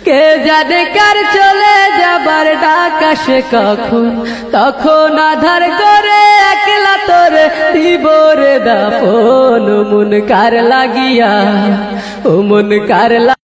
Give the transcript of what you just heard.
কে জানে কার চলে যাবার ডাক আসে কখন, তখন আধার করে একলা তোরে দিব রে দাফন। মন কার লাগিয়া, ও মন কার